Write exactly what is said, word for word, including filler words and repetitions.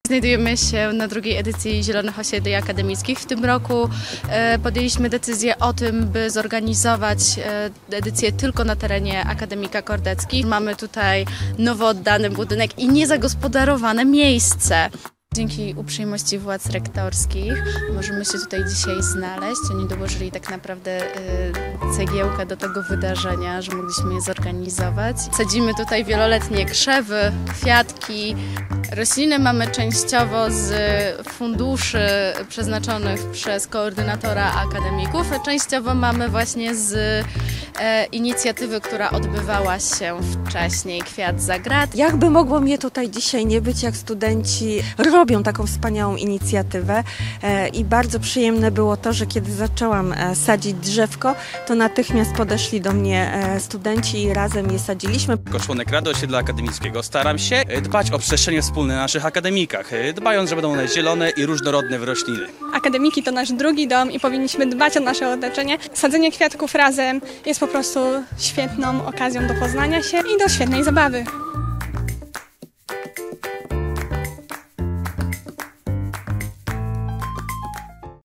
Znajdujemy się na drugiej edycji Zielonych Osiedli Akademickich. W tym roku podjęliśmy decyzję o tym, by zorganizować edycję tylko na terenie Akademika Kordecki. Mamy tutaj nowo oddany budynek i niezagospodarowane miejsce. Dzięki uprzejmości władz rektorskich możemy się tutaj dzisiaj znaleźć. Oni dołożyli tak naprawdę cegiełkę do tego wydarzenia, że mogliśmy je zorganizować. Sadzimy tutaj wieloletnie krzewy, kwiatki. Rośliny mamy częściowo z funduszy przeznaczonych przez koordynatora akademików, a częściowo mamy właśnie z inicjatywy, która odbywała się wcześniej, Kwiat za Grat. Jakby mogło mnie tutaj dzisiaj nie być, jak studenci robią taką wspaniałą inicjatywę i bardzo przyjemne było to, że kiedy zaczęłam sadzić drzewko, to natychmiast podeszli do mnie studenci i razem je sadziliśmy. Jako członek Rady Osiedla Akademickiego staram się dbać o przestrzenie wspólne na naszych akademikach, dbając, że będą one zielone i różnorodne w rośliny. Akademiki to nasz drugi dom i powinniśmy dbać o nasze otoczenie. Sadzenie kwiatków razem jest po prostu świetną okazją do poznania się i do świetnej zabawy.